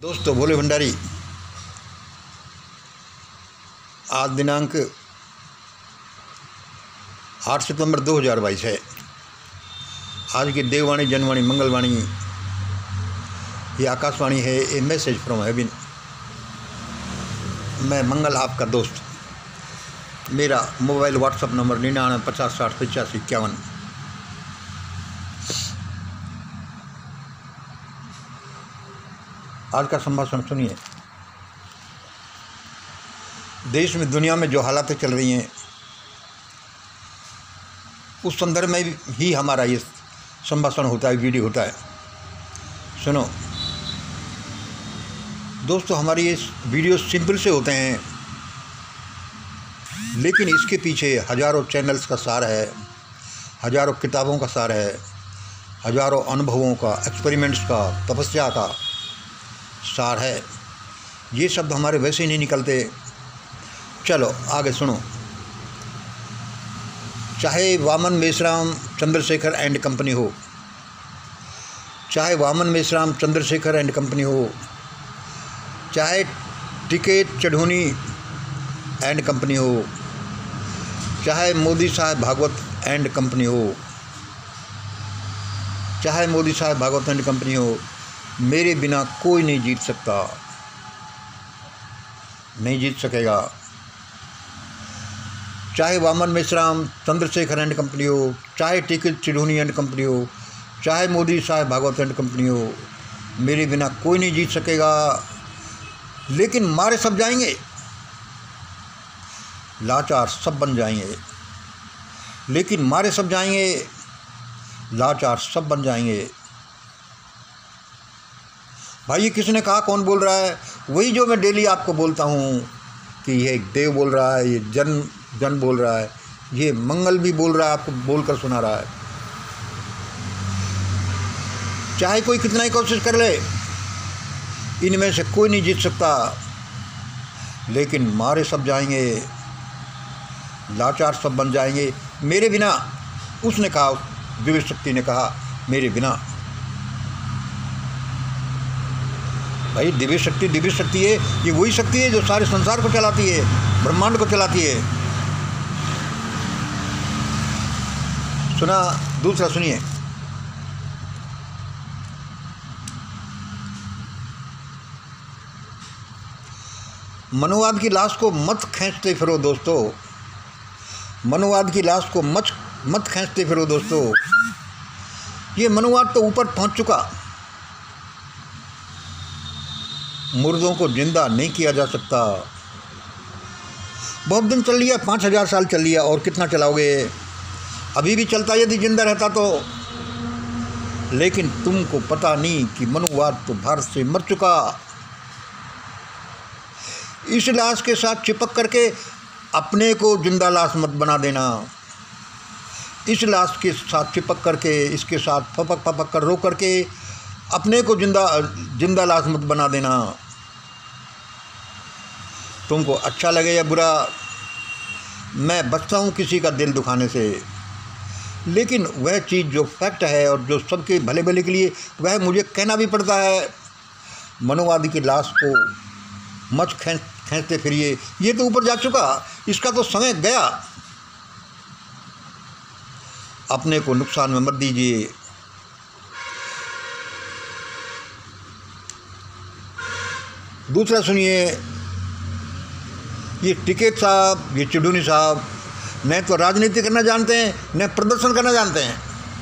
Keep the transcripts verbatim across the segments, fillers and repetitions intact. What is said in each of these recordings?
दोस्तों भोले भंडारी, आज दिनांक आठ सितंबर दो हज़ार बाईस है। आज की देववाणी, जनवाणी, मंगलवाणी, ये आकाशवाणी है। A message from heaven. मैं मंगल आपका दोस्त। मेरा मोबाइल व्हाट्सअप नंबर निन्यानवे पचास साठ पचासी इक्यावन। आज का संभाषण सुनिए। देश में, दुनिया में जो हालातें चल रही हैं, उस संदर्भ में ही हमारा ये संभाषण होता है, वीडियो होता है। सुनो दोस्तों, हमारी ये वीडियो सिंपल से होते हैं, लेकिन इसके पीछे हज़ारों चैनल्स का सार है, हज़ारों किताबों का सार है, हज़ारों अनुभवों का, एक्सपेरिमेंट्स का, तपस्या का सार है। ये शब्द हमारे वैसे ही नहीं निकलते। चलो आगे सुनो। चाहे वामन मेश्राम चंद्रशेखर एंड कंपनी हो, चाहे वामन मेश्राम चंद्रशेखर एंड कंपनी हो, चाहे टिकैत चढ़ूनी एंड कंपनी हो, चाहे मोदी साहब भागवत एंड कंपनी हो, चाहे मोदी साहब भागवत एंड कंपनी हो, मेरे बिना कोई नहीं जीत सकता, नहीं जीत सकेगा। चाहे वामन मेश्राम चंद्रशेखर एंड कंपनी हो, चाहे टिकैत चढ़ूनी एंड कंपनी हो, चाहे मोदी साहब भागवत एंड कंपनी हो, मेरे बिना कोई नहीं जीत सकेगा। लेकिन मारे सब जाएंगे, लाचार सब बन जाएंगे। लेकिन मारे सब जाएंगे, लाचार सब बन जाएंगे। भाई ये किसने कहा? कौन बोल रहा है? वही जो मैं डेली आपको बोलता हूँ कि ये देव बोल रहा है, ये जन जन बोल रहा है, ये मंगल भी बोल रहा है, आपको बोलकर सुना रहा है। चाहे कोई कितना ही कोशिश कर ले, इनमें से कोई नहीं जीत सकता। लेकिन मारे सब जाएंगे, लाचार सब बन जाएंगे मेरे बिना। उसने कहा, दिव्य शक्ति ने कहा, मेरे बिना। भाई दिव्य शक्ति दिव्य शक्ति है, ये वही शक्ति है जो सारे संसार को चलाती है, ब्रह्मांड को चलाती है। सुना? दूसरा सुनिए। मनुवाद की लाश को मत खींचते फिरो दोस्तों, मनुवाद की लाश को मत मत खींचते फिरो दोस्तों। ये मनुवाद तो ऊपर पहुंच चुका, मुर्दों को जिंदा नहीं किया जा सकता। बहुत दिन चल लिया, पाँच हजार साल चल लिया, और कितना चलाओगे? अभी भी चलता यदि जिंदा रहता तो। लेकिन तुमको पता नहीं कि मनुवाद तो भारत से मर चुका। इस लाश के साथ चिपक करके अपने को जिंदा लाश मत बना देना। इस लाश के साथ चिपक करके, इसके साथ फपक फपक कर रो करके अपने को जिंदा जिंदा लाश मत बना देना। तुमको अच्छा लगे या बुरा, मैं बचता हूँ किसी का दिल दुखाने से, लेकिन वह चीज़ जो फैक्ट है और जो सबके भले भले के लिए, वह मुझे कहना भी पड़ता है। मनुवादी की लाश को मत खींच खींचते फिरिए, ये तो ऊपर जा चुका, इसका तो समय गया। अपने को नुकसान में मत दीजिए। दूसरा सुनिए। ये टिकैत साहब, ये चढ़ूनी साहब न तो राजनीति करना जानते हैं, न प्रदर्शन करना जानते हैं।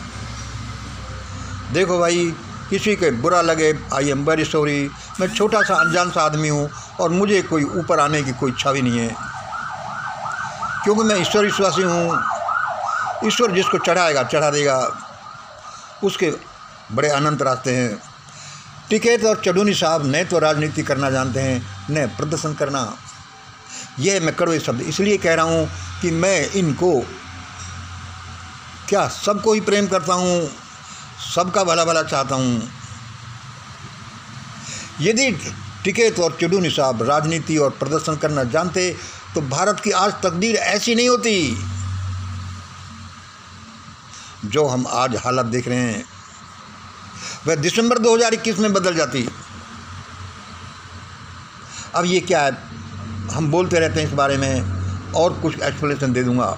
देखो भाई, किसी के बुरा लगे, आई एम वेरी सॉरी। मैं छोटा सा अनजान सा आदमी हूँ और मुझे कोई ऊपर आने की कोई इच्छा भी नहीं है, क्योंकि मैं ईश्वर विश्वासी हूँ। ईश्वर जिसको चढ़ाएगा चढ़ा देगा, उसके बड़े अनंत रास्ते हैं। टिकैत और चढ़ूनी साहब न तो राजनीति करना जानते हैं, न प्रदर्शन करना। यह मैं कड़वे शब्द इसलिए कह रहा हूँ कि मैं इनको क्या सबको ही प्रेम करता हूँ, सबका भला भला चाहता हूँ। यदि टिकैत और चढ़ूनी साहब राजनीति और प्रदर्शन करना जानते तो भारत की आज तकदीर ऐसी नहीं होती जो हम आज हालत देख रहे हैं। वह दिसंबर दो हज़ार इक्कीस में बदल जाती। अब ये क्या है, हम बोलते रहते हैं इस बारे में, और कुछ एक्सप्लेनेशन दे दूंगा।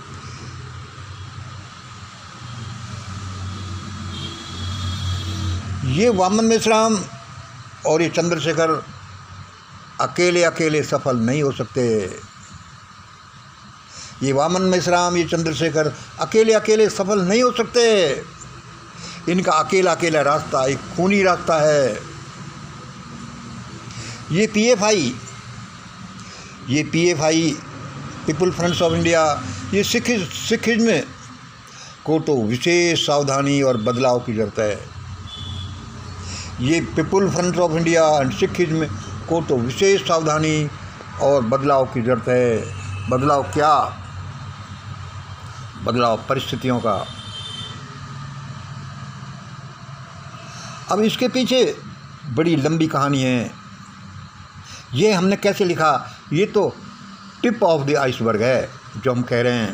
ये वामन मेश्राम और ये चंद्रशेखर अकेले अकेले सफल नहीं हो सकते। ये वामन मेश्राम, ये चंद्रशेखर अकेले अकेले सफल नहीं हो सकते। इनका अकेला अकेला रास्ता एक खूनी रास्ता है। ये पीएफआई ये PFI people fronts of India, ये सिख सिखिज्म को तो विशेष सावधानी और बदलाव की जरूरत है। ये people front of India and Sikhism को तो विशेष सावधानी और बदलाव की जरूरत है। बदलाव क्या? बदलाव परिस्थितियों का। अब इसके पीछे बड़ी लंबी कहानी है। ये हमने कैसे लिखा, ये तो टिप ऑफ द आइसबर्ग है जो हम कह रहे हैं।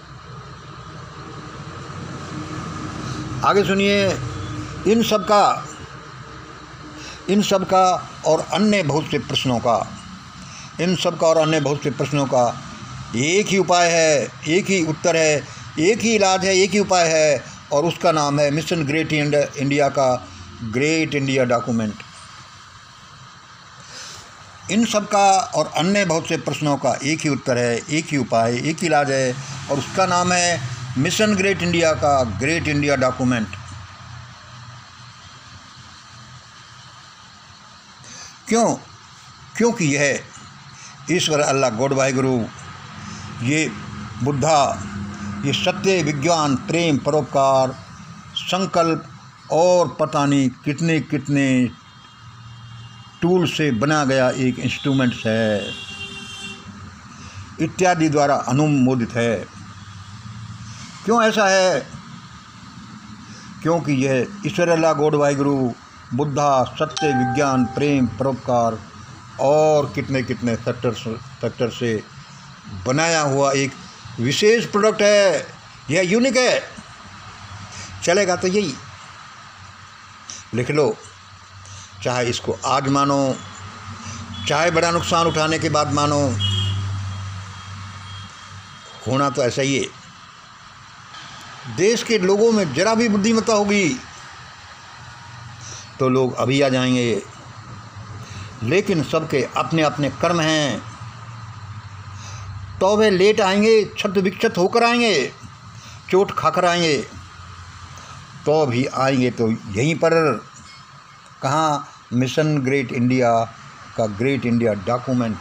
आगे सुनिए। इन सब का इन सब का और अन्य बहुत से प्रश्नों का इन सब का और अन्य बहुत से प्रश्नों का एक ही उपाय है, एक ही उत्तर है, एक ही इलाज है, एक ही उपाय है, और उसका नाम है मिशन ग्रेट इंडिया का ग्रेट इंडिया डॉक्यूमेंट। इन सब का और अन्य बहुत से प्रश्नों का एक ही उत्तर है, एक ही उपाय, एक ही इलाज है, और उसका नाम है मिशन ग्रेट इंडिया का ग्रेट इंडिया डॉक्यूमेंट। क्यों? क्योंकि यह ईश्वर, अल्लाह, गॉड, वाहिगुरु, ये बुद्धा, ये सत्य, विज्ञान, प्रेम, परोपकार, संकल्प और पता नहीं कितने कितने टूल से बना गया एक इंस्ट्रूमेंट्स है, इत्यादि द्वारा अनुमोदित है। क्यों ऐसा है? क्योंकि यह ईश्वर, अल्लाह, गॉड, वाहिगुरु, बुद्धा, सत्य, विज्ञान, प्रेम, परोपकार और कितने कितने फैक्टर फैक्टर से बनाया हुआ एक विशेष प्रोडक्ट है। यह यूनिक है। चलेगा तो यही, लिख लो। चाहे इसको आज मानो, चाहे बड़ा नुकसान उठाने के बाद मानो, होना तो ऐसा ही है। देश के लोगों में जरा भी बुद्धिमत्ता होगी तो लोग अभी आ जाएंगे, लेकिन सबके अपने अपने कर्म हैं, तो वे लेट आएंगे, क्षत विक्षत होकर आएंगे, चोट खाकर आएंगे, तो भी आएंगे तो यहीं पर, कहाँ? मिशन ग्रेट इंडिया का ग्रेट इंडिया डॉक्यूमेंट।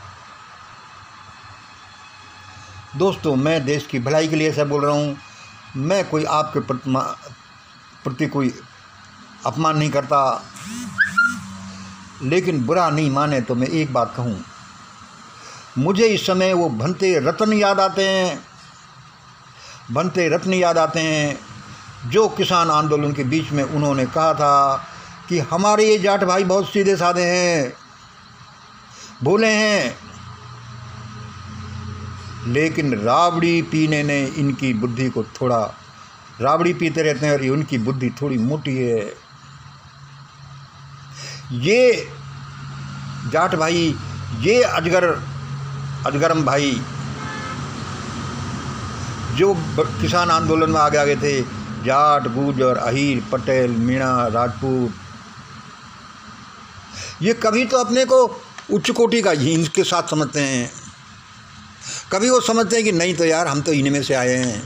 दोस्तों, मैं देश की भलाई के लिए ऐसा बोल रहा हूँ। मैं कोई आपके प्रति कोई अपमान नहीं करता, लेकिन बुरा नहीं माने तो मैं एक बात कहूँ, मुझे इस समय वो भंते रत्न याद आते हैं, भंते रत्न याद आते हैं जो किसान आंदोलन के बीच में उन्होंने कहा था कि हमारे ये जाट भाई बहुत सीधे साधे हैं, भोले हैं, लेकिन राबड़ी पीने ने इनकी बुद्धि को थोड़ा, राबड़ी पीते रहते हैं और उनकी बुद्धि थोड़ी मोटी है। ये जाट भाई, ये अजगर अजगरम भाई जो किसान आंदोलन में आगे आगे थे, जाट, गुर्जर, अहीर, पटेल, मीणा, राजपूत, ये कभी तो अपने को उच्च कोटि का ही इनके साथ समझते हैं, कभी वो समझते हैं कि नहीं तो यार हम तो इन्हीं में से आए हैं।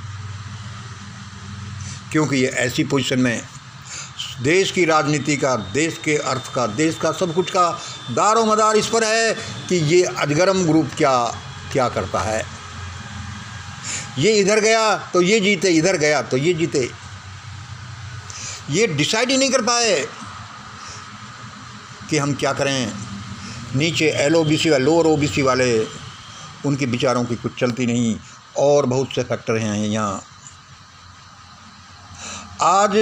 क्योंकि ये ऐसी पोजीशन में देश की राजनीति का, देश के अर्थ का, देश का सब कुछ का दारो मदार इस पर है कि ये अजगरम ग्रुप क्या क्या करता है। ये इधर गया तो ये जीते, इधर गया तो ये जीते। ये डिसाइड ही नहीं कर पाए कि हम क्या करें। नीचे एल ओ बी सी वाले, लोअर ओ बी सी वाले, उनके विचारों की कुछ चलती नहीं, और बहुत से फैक्टर हैं यहाँ। आज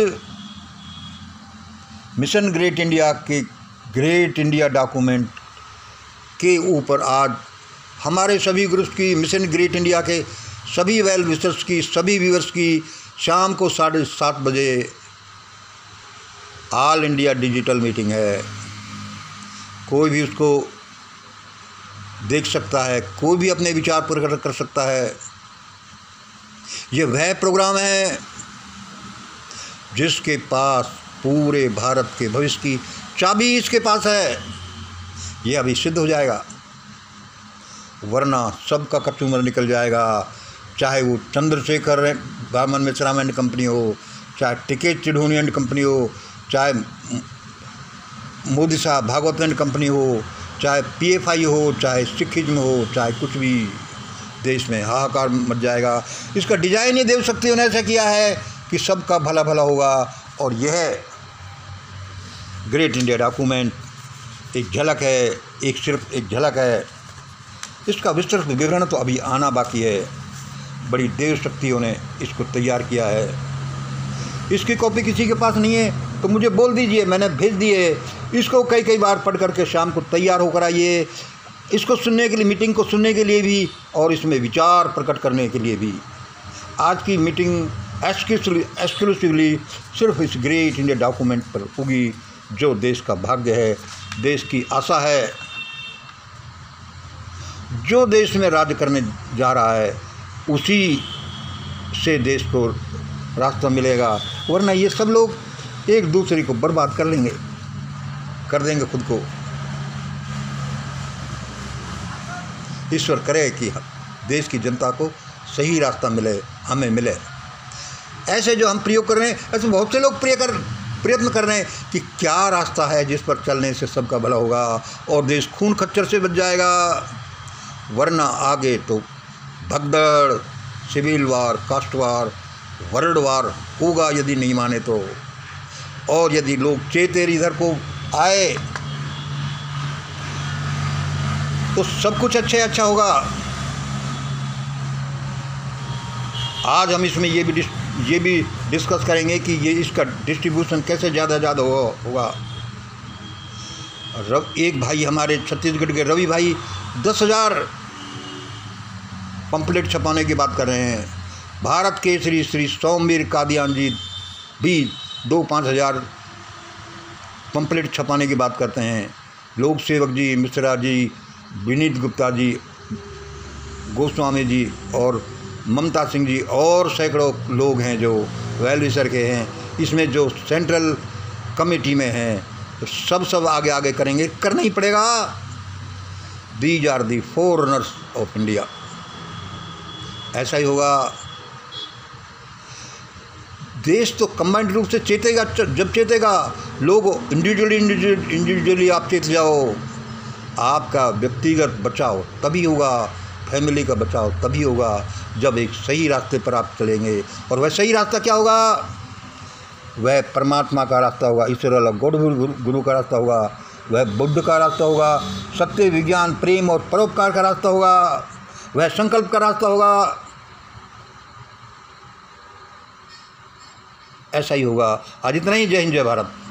मिशन ग्रेट इंडिया के ग्रेट इंडिया डॉक्यूमेंट के ऊपर आज हमारे सभी ग्रुप्स की, मिशन ग्रेट इंडिया के सभी वेल विशर्स की, सभी व्यूअर्स की शाम को साढ़े सात बजे ऑल इंडिया डिजिटल मीटिंग है। कोई भी उसको देख सकता है, कोई भी अपने विचार प्रकट कर सकता है। ये वह प्रोग्राम है जिसके पास पूरे भारत के भविष्य की चाबी इसके पास है। ये अभी सिद्ध हो जाएगा, वरना सबका कचूमर निकल जाएगा। चाहे वो चंद्रशेखर वामन मिश्रा एंड कंपनी हो, चाहे टिकेट चिढ़ोनी एंड कंपनी हो, चाहे मोदी साहब भागवत एंड कंपनी हो, चाहे पीएफआई हो, चाहे सिखिज्म हो, चाहे कुछ भी, देश में हाहाकार मच जाएगा। इसका डिजाइन ही देव शक्तियों ने ऐसा किया है कि सबका भला भला होगा। और यह ग्रेट इंडिया डॉक्यूमेंट एक झलक है, एक सिर्फ एक झलक है। इसका विस्तृत विवरण तो अभी आना बाकी है। बड़ी देव शक्तियों ने इसको तैयार किया है। इसकी कॉपी किसी के पास नहीं है तो मुझे बोल दीजिए, मैंने भेज दिए। इसको कई कई बार पढ़ करके शाम को तैयार होकर आइए, इसको सुनने के लिए, मीटिंग को सुनने के लिए भी और इसमें विचार प्रकट करने के लिए भी। आज की मीटिंग एक्सक्लूसिवली सिर्फ इस ग्रेट इंडिया डॉक्यूमेंट पर होगी, जो देश का भाग्य है, देश की आशा है, जो देश में राज्य करने जा रहा है उसी से देश को रास्ता मिलेगा। वरना ये सब लोग एक दूसरे को बर्बाद कर लेंगे, कर देंगे खुद को। ईश्वर करे कि देश की जनता को सही रास्ता मिले, हमें मिले। ऐसे जो हम प्रयोग कर रहे हैं, ऐसे बहुत से लोग प्रय कर प्रयत्न कर रहे हैं कि क्या रास्ता है जिस पर चलने से सबका भला होगा और देश खून खच्चर से बच जाएगा। वरना आगे तो भगदड़, civil war, caste war, world war होगा यदि नहीं माने तो। और यदि लोग चेतेर इधर को आए तो सब कुछ अच्छे अच्छा होगा। आज हम इसमें ये भी ये भी डिस्कस करेंगे कि ये इसका डिस्ट्रीब्यूशन कैसे ज़्यादा ज़्यादा होगा। रव एक भाई हमारे छत्तीसगढ़ के रवि भाई दस हज़ार पंपलेट छपाने की बात कर रहे हैं। भारत केसरी श्री सोमवीर कादियान जी भी दो पाँच हज़ार पंपलेट छपाने की बात करते हैं। लोक सेवक जी, मिश्रा जी, विनीत गुप्ता जी, गोस्वामी जी और ममता सिंह जी और सैकड़ों लोग हैं जो वेल विशर के हैं। इसमें जो सेंट्रल कमेटी में हैं तो सब सब आगे आगे करेंगे, करना ही पड़ेगा। These are the foreigners of India. ऐसा ही होगा। देश तो कंबाइंड रूप से चेतेगा। जब चेतेगा लोग इंडिविजुअली इंडिविजुअली आप चेत जाओ, आपका व्यक्तिगत बचाव तभी होगा, फैमिली का बचाव तभी होगा जब एक सही रास्ते पर आप चलेंगे। और वह सही रास्ता क्या होगा? वह परमात्मा का रास्ता होगा, ईश्वर वाला गॉड गुरु का रास्ता होगा, वह बुद्ध का रास्ता होगा, सत्य, विज्ञान, प्रेम और परोपकार का रास्ता होगा, वह संकल्प का रास्ता होगा। ऐसा ही होगा। आज इतना ही। जय हिंद, जय भारत।